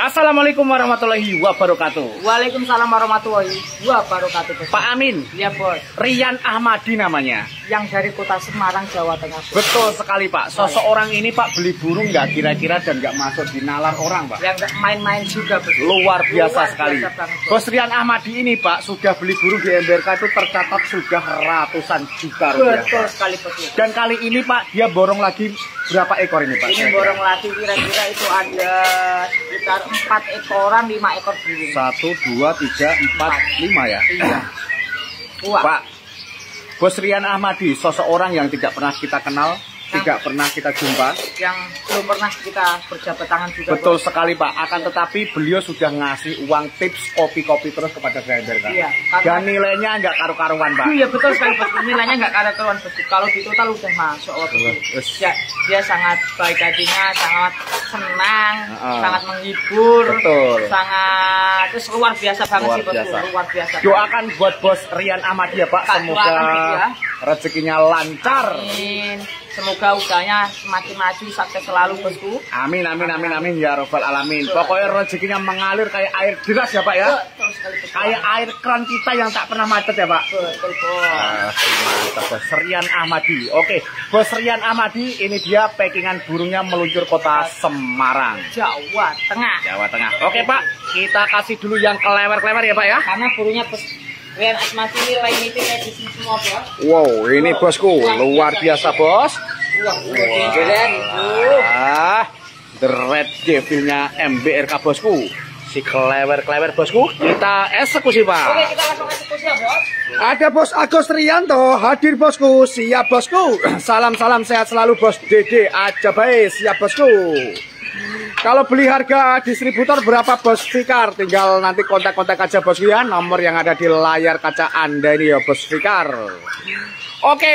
Assalamualaikum warahmatullahi wabarakatuh. Waalaikumsalam warahmatullahi wabarakatuh. Bos. Pak Amin. Iya, Bos. Rian Ahmadi namanya. Yang dari kota Semarang, Jawa Tengah. Bos. Betul sekali, Pak. Sosok orang ini, Pak, beli burung nggak kira-kira dan nggak masuk di nalar orang, Pak. Yang nggak main-main juga, Bos. Luar biasa sekali. Biasa banget, Bos Rian Ahmadi ini, Pak, sudah beli burung di MBRK itu tercatat sudah ratusan juta rupiah. Betul sekali, Bos. Dan kali ini, Pak, dia borong lagi berapa ekor ini, Pak? Ini borong lagi kira-kira itu ada sekitar 4 ekoran, 5 ekor burung. 1, 2, 3, 4, 5 ya? Iya. Wah. Pak, Bos Rian Ahmadi, seseorang yang tidak pernah kita kenal, tidak pernah kita jumpa, yang belum pernah kita berjabat tangan juga. betul Bos. sekali, Pak. Akan tetapi beliau sudah ngasih uang tips kopi-kopi terus kepada saya, Kak. Iya, Dan nilainya nggak karu-karuan, Pak. Iya, betul sekali, Bos. Nilainya nggak karuan, Bos. Kalau di total udah masuk, Bos. Ya, dia sangat baik hatinya, sangat senang, sangat menghibur, Betul. sangat terus luar biasa banget Luar sih, Bos. biasa. Luar biasa. Doakan buat Bos Rian Ahmadi ya, Pak. Kak, Semoga doakan ya. rezekinya lancar. Amin. Semoga usahanya semakin maju, sukses selalu, Bosku. Amin, amin, amin, amin ya robbal alamin. Pokoknya rezekinya mengalir kayak air deras ya, Pak ya. Betul sekali, Bos. Kayak air keran kita yang tak pernah macet ya, Pak. Betul, Bos. Mantap, Bos Rian Ahmadi. Oke, Bos Rian Ahmadi ini dia packingan burungnya meluncur kota Semarang, Jawa Tengah. Jawa Tengah. Oke, Pak, kita kasih dulu yang kelewer-kelewer ya, Pak ya. Karena burungnya Bos Rian Ahmadi ini limited edition semua, Bos. Wow, ini bosku luar biasa, Bos. Wah, keren itu. The Red Devilnya MBRK, bosku. Si klewer-klewer, bosku. Kita eksekusi, Pak. Oke, kita langsung eksekusi ya, Bos. Ada Bos Agus Rianto hadir, bosku. Siap, bosku. Salam-salam sehat selalu, Bos Dede aja baik. Siap, bosku. Kalau beli harga distributor berapa, Bos Fikar? Tinggal nanti kontak-kontak aja, bosku ya. Nomor yang ada di layar kaca Anda ini ya, Bos Fikar. Oke.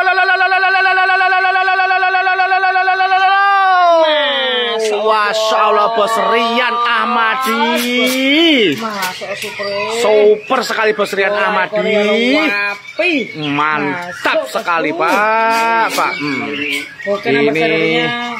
Masya Allah, Bos Rian Ahmadi. Super sekali, Bos Rian Ahmadi. Mantap sekali, Pak. Pak. Oke, nomor serinya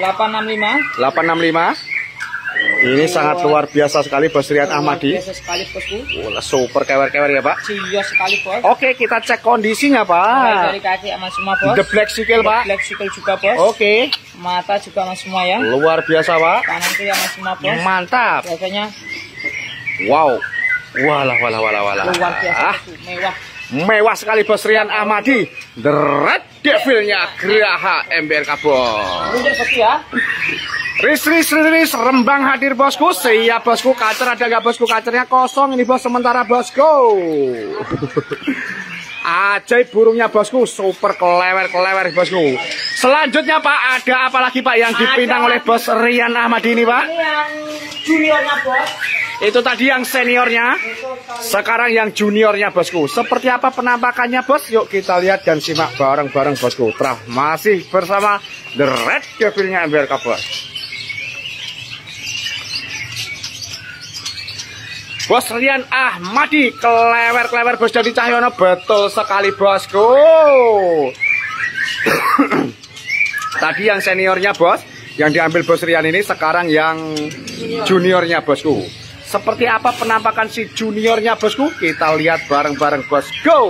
865. Ini sangat luar biasa sekali, Bos Rian Ahmadi. Biasa sekali, Bosku. Super kewer-kewer ya, Pak. Iya sekali, Bos. Oke, kita cek kondisinya, Pak. Dari kaki sama semua, Bos. The Black Sickle, Pak. Black Sickle juga, Bos. Oke. Mata juga sama semua ya. Luar biasa, Pak. Kanan kiri sama semua, Bos. Mantap. Biasanya Wow. Walah. luar biasa, Bosku. Mewah. Mewah sekali, Bos Rian Ahmadi. The Red Devilnya Geraha MBRK, Bos. Luncur, Bosku ya. Ris, Rembang hadir, bosku. Siap, bosku. Kacer ada nggak, bosku? Kacernya kosong ini, Bos, sementara, bosku. Ajaib burungnya, bosku. Super kelewer, bosku. Selanjutnya, Pak, ada apa lagi, Pak, yang dipintang oleh Bos Rian Ahmadi ini, Pak? Ini yang juniornya, Bos. Itu tadi yang seniornya. Sekarang yang juniornya, bosku. Seperti apa penampakannya, Bos? Yuk kita lihat dan simak bareng-bareng, bosku. Masih bersama The Red Devilnya MBRK, Bos. Bos Rian Ahmadi, klewer, Bos Dadi Cahyono. Betul sekali, bosku. Tadi yang seniornya, Bos, yang diambil Bos Rian ini. Sekarang yang juniornya, bosku. Seperti apa penampakan si juniornya, bosku? Kita lihat bareng-bareng, bos. Go!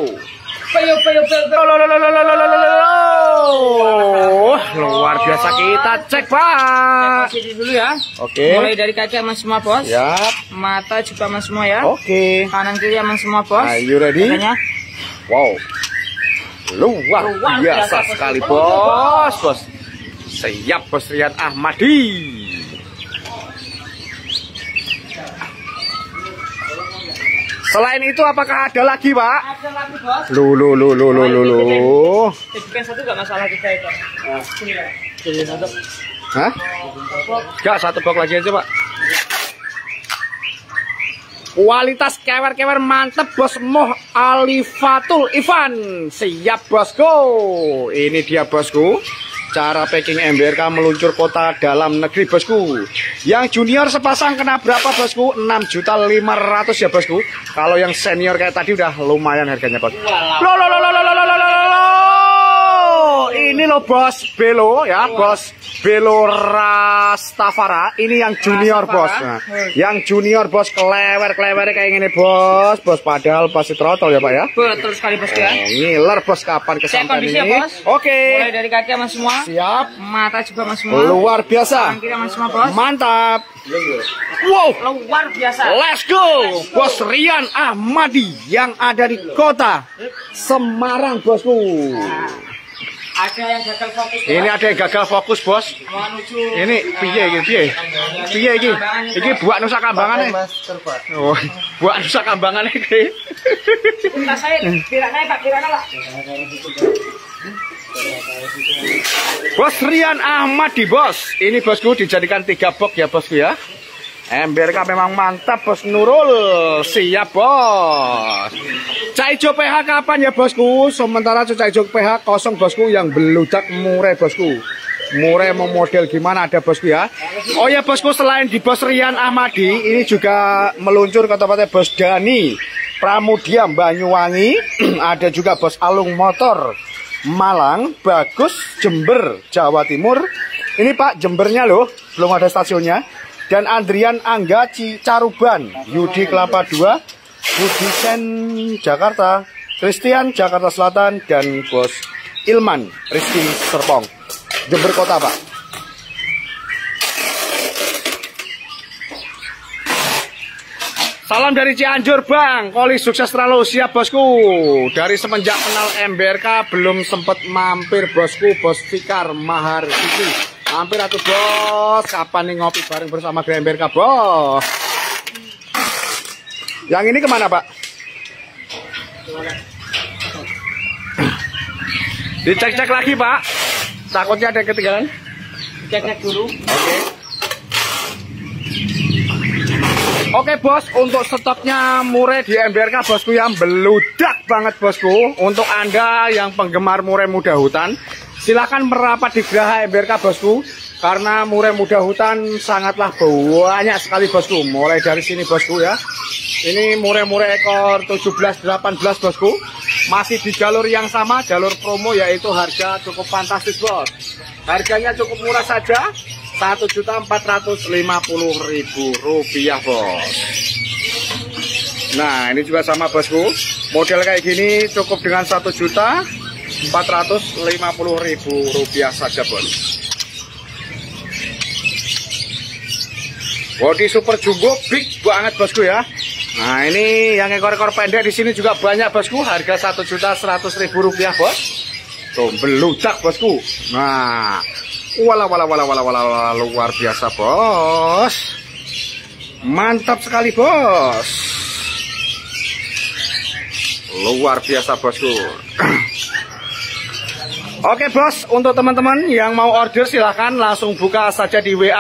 Luar biasa, kita cek, Pak. Posisi dulu ya. Oke. Mulai dari kaki sama semua, Bos. Ya. Mata juga sama semua ya. Oke. Kanan kiri sama semua, Bos. Are you ready? Biasanya. Wow. Luar biasa sekali, bos. Siap, Bos Rian Ahmadi. Selain itu, apakah ada lagi, Pak? Ada lagi, Bos. Bukan satu nggak masalah kita itu. Sini satu. Hah? Enggak, satu box lagi aja, Pak. Kualitas kewer-kewer mantep, Bos. Moh Alifatul Ivan. Siap, bosku. Ini dia, bosku. Cara packing MBRK meluncur kota dalam negeri, bosku. Yang junior sepasang kena berapa, bosku? 6.500.000 ya, bosku. Kalau yang senior kayak tadi udah lumayan harganya, bos. ini loh bos, Belo ya, bos Belo Rastafara. Ini yang junior bos. Nah, yang junior bos klewer-klewernya kayak gini bos. Bos padahal pasti trotol ya Pak ya. Betul sekali bos ya. Ngiler bos, kapan kesampean ini? Bos. Oke. Mulai dari kaki sama semua. Siap. Mata juga sama semua. Luar biasa. Kaki sama semua bos. Mantap. Wow. Luar biasa. Let's go. Bos Rian Ahmadi yang ada di kota Semarang bosku. Ada yang gagal fokus. Ini ada yang gagal fokus bos. Ini piye iki piye? Piye iki? Iki buak Nusa Kambangan. Oh, buak Nusa Kambangan iki. Entar saya kira-kira Pak, kira-kira Pak. Bos Rian Ahmadi bos. Ini bosku dijadikan 3 box ya bosku ya. MBRK memang mantap bos Nurul. Siap bos. Cak ijo PH kapan ya bosku? Sementara cak ijo PH kosong bosku, yang beludak murah bosku. Murah mau model gimana ada bosku ya. Oh ya bosku, selain di bos Rian Ahmadi, ini juga meluncur ke tempatnya bos Dani Pramudia Banyuwangi. Ada juga bos Alung Motor Malang, Bagus Jember Jawa Timur. Ini Pak Jembernya loh, belum ada stasiunnya. Dan Andrian Angga Caruban, Yudi Kelapa 2, Budi Sen Jakarta, Christian Jakarta Selatan, dan bos Ilman Rizky Serpong Jember Kota Pak. Salam dari Cianjur Bang, Koli sukses terlalu. Siap bosku. Dari semenjak kenal MBRK belum sempat mampir bosku, bos Fikar Mahar Siti. Mampir atuh bos, kapan nih ngopi bareng bersama MBRK bos. Yang ini kemana Pak? Dicek-cek lagi Pak, takutnya ada yang ketinggalan. Cek-cek dulu. Oke bos, untuk stoknya murah di MBRK bosku yang beludak banget bosku. Untuk Anda yang penggemar murah muda hutan, silahkan merapat di Geraha MBRK bosku. Karena murah muda hutan sangatlah banyak sekali bosku. Mulai dari sini bosku ya. Ini murah-murah ekor 17-18 bosku. Masih di jalur yang sama, jalur promo, yaitu harga cukup fantastis bos. Harganya cukup murah saja, Rp1.450.000 bos. Nah ini juga sama bosku, model kayak gini cukup dengan Rp1.450.000 saja bos. Body super jumbo big banget bosku ya. Nah ini yang ekor-ekor pendek di sini juga banyak bosku, harga Rp1.100.000 bos. Tuh beludak bosku. Nah wala luar biasa bos. Mantap sekali bos. Luar biasa bosku. Oke bos, untuk teman-teman yang mau order silahkan langsung buka saja di WA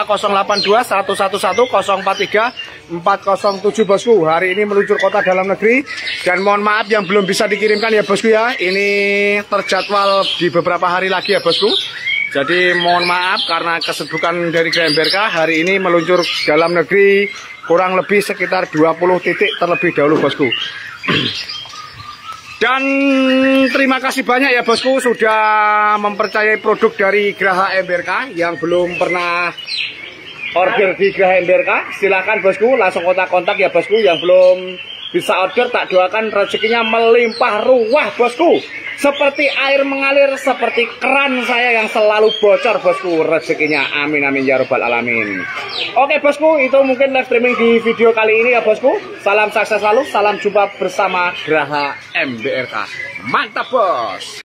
082-111-043-407 bosku. Hari ini meluncur kota dalam negeri. Dan mohon maaf yang belum bisa dikirimkan ya bosku ya. Ini terjadwal di beberapa hari lagi ya bosku. Jadi mohon maaf karena kesibukan dari MBRK hari ini meluncur dalam negeri kurang lebih sekitar 20 titik terlebih dahulu bosku. Dan terima kasih banyak ya bosku sudah mempercayai produk dari Geraha MBRK. Yang belum pernah order di Geraha MBRK silakan bosku langsung kontak-kontak ya bosku. Yang belum bisa order tak doakan rezekinya melimpah ruah bosku. Seperti air mengalir, seperti keran saya yang selalu bocor bosku rezekinya. Amin amin ya robbal alamin. Oke bosku, itu mungkin live streaming di video kali ini ya bosku. Salam sukses selalu, salam jumpa bersama Geraha MBRK. Mantap bos.